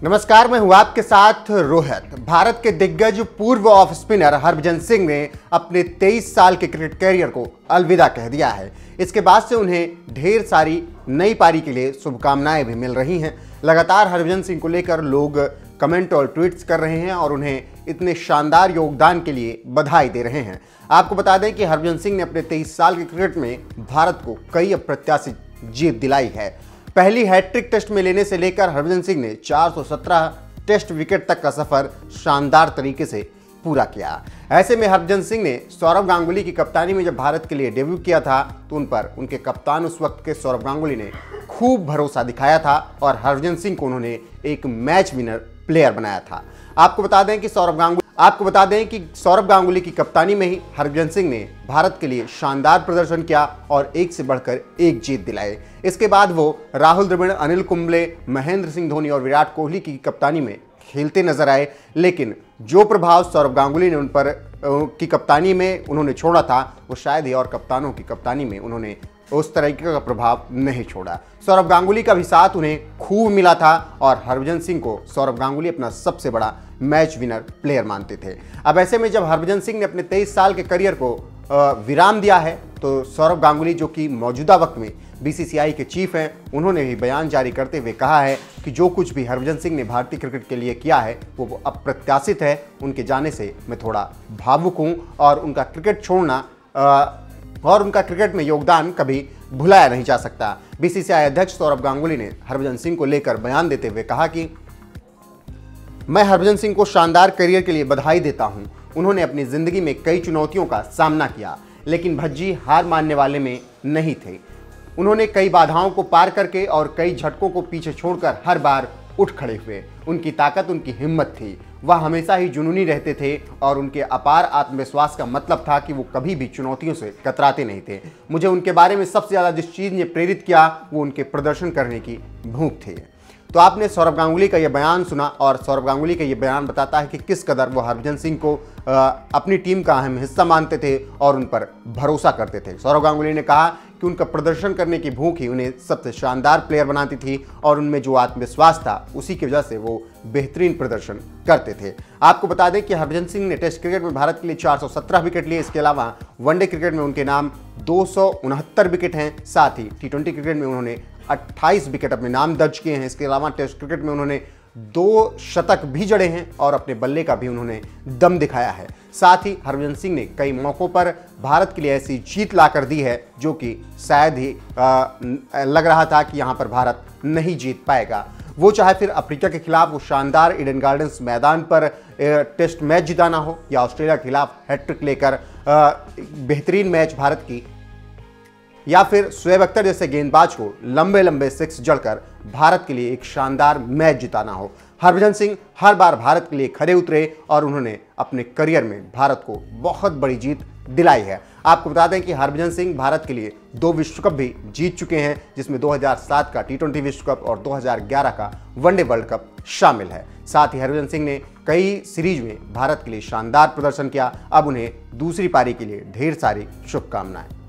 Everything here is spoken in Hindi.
नमस्कार, मैं हूं आपके साथ रोहित। भारत के दिग्गज पूर्व ऑफ स्पिनर हरभजन सिंह ने अपने 23 साल के क्रिकेट करियर को अलविदा कह दिया है। इसके बाद से उन्हें ढेर सारी नई पारी के लिए शुभकामनाएं भी मिल रही हैं। लगातार हरभजन सिंह को लेकर लोग कमेंट और ट्वीट्स कर रहे हैं और उन्हें इतने शानदार योगदान के लिए बधाई दे रहे हैं। आपको बता दें कि हरभजन सिंह ने अपने 23 साल के क्रिकेट में भारत को कई अप्रत्याशित जीत दिलाई है। पहली हैट्रिक टेस्ट में लेने से लेकर हरभजन सिंह ने 417 टेस्ट विकेट तक का सफर शानदार तरीके से पूरा किया। ऐसे में हरभजन सिंह ने सौरव गांगुली की कप्तानी में जब भारत के लिए डेब्यू किया था तो उन पर उनके कप्तान उस वक्त के सौरव गांगुली ने खूब भरोसा दिखाया था और हरभजन सिंह को उन्होंने एक मैच विनर प्लेयर बनाया था। आपको बता दें कि सौरव गांगुली की कप्तानी में ही हरभजन सिंह ने भारत के लिए शानदार प्रदर्शन किया और एक से बढ़कर एक जीत दिलाए। इसके बाद वो राहुल द्रविड़, अनिल कुंबले, महेंद्र सिंह धोनी और विराट कोहली की कप्तानी में खेलते नजर आए, लेकिन जो प्रभाव सौरव गांगुली ने उन पर की कप्तानी में उन्होंने छोड़ा था वो शायद ही और कप्तानों की कप्तानी में उन्होंने उस तरीके का प्रभाव नहीं छोड़ा। सौरव गांगुली का भी साथ उन्हें खूब मिला था और हरभजन सिंह को सौरव गांगुली अपना सबसे बड़ा मैच विनर प्लेयर मानते थे। अब ऐसे में जब हरभजन सिंह ने अपने 23 साल के करियर को विराम दिया है तो सौरव गांगुली, जो कि मौजूदा वक्त में बीसीसीआई के चीफ हैं, उन्होंने भी बयान जारी करते हुए कहा है कि जो कुछ भी हरभजन सिंह ने भारतीय क्रिकेट के लिए किया है वो अप्रत्याशित है। उनके जाने से मैं थोड़ा भावुक हूँ और उनका क्रिकेट में योगदान कभी भुलाया नहीं जा सकता। बीसीसीआई अध्यक्ष सौरव गांगुली ने हरभजन सिंह को लेकर बयान देते हुए कहा कि मैं हरभजन सिंह को शानदार करियर के लिए बधाई देता हूं। उन्होंने अपनी जिंदगी में कई चुनौतियों का सामना किया, लेकिन भज्जी हार मानने वाले में नहीं थे। उन्होंने कई बाधाओं को पार करके और कई झटकों को पीछे छोड़कर हर बार उठ खड़े हुए। उनकी ताकत, उनकी हिम्मत थी। वह हमेशा ही जुनूनी रहते थे और उनके अपार आत्मविश्वास का मतलब था कि वो कभी भी चुनौतियों से कतराते नहीं थे। मुझे उनके बारे में सबसे ज़्यादा जिस चीज़ ने प्रेरित किया वो उनके प्रदर्शन करने की भूख थी। तो आपने सौरव गांगुली का ये बयान सुना और सौरव गांगुली का ये बयान बताता है कि किस कदर वो हरभजन सिंह को अपनी टीम का अहम हिस्सा मानते थे और उन पर भरोसा करते थे। सौरव गांगुली ने कहा कि उनका प्रदर्शन करने की भूख ही उन्हें सबसे शानदार प्लेयर बनाती थी और उनमें जो आत्मविश्वास था उसी की वजह से वो बेहतरीन प्रदर्शन करते थे। आपको बता दें कि हरभजन सिंह ने टेस्ट क्रिकेट में भारत के लिए 417 विकेट लिए। इसके अलावा वनडे क्रिकेट में उनके नाम 269 विकेट हैं। साथ ही टी20 क्रिकेट में उन्होंने 28 विकेट अपने नाम दर्ज किए हैं। इसके अलावा टेस्ट क्रिकेट में उन्होंने 2 शतक भी जड़े हैं और अपने बल्ले का भी उन्होंने दम दिखाया है। साथ ही हरभजन सिंह ने कई मौक़ों पर भारत के लिए ऐसी जीत ला कर दी है जो कि शायद ही लग रहा था कि यहाँ पर भारत नहीं जीत पाएगा। वो चाहे फिर अफ्रीका के खिलाफ वो शानदार ईडन गार्डन्स मैदान पर टेस्ट मैच जिताना हो या ऑस्ट्रेलिया के खिलाफ हैट्रिक लेकर बेहतरीन मैच भारत की, या फिर शोएब अख्तर जैसे गेंदबाज को लंबे लंबे सिक्स जड़कर भारत के लिए एक शानदार मैच जिताना हो। हरभजन सिंह हर बार भारत के लिए खरे उतरे और उन्होंने अपने करियर में भारत को बहुत बड़ी जीत दिलाई है। आपको बता दें कि हरभजन सिंह भारत के लिए 2 विश्व कप भी जीत चुके हैं, जिसमें 2007 का टी20 विश्व कप और 2011 का वनडे वर्ल्ड कप शामिल है। साथ ही हरभजन सिंह ने कई सीरीज में भारत के लिए शानदार प्रदर्शन किया। अब उन्हें दूसरी पारी के लिए ढेर सारी शुभकामनाएं।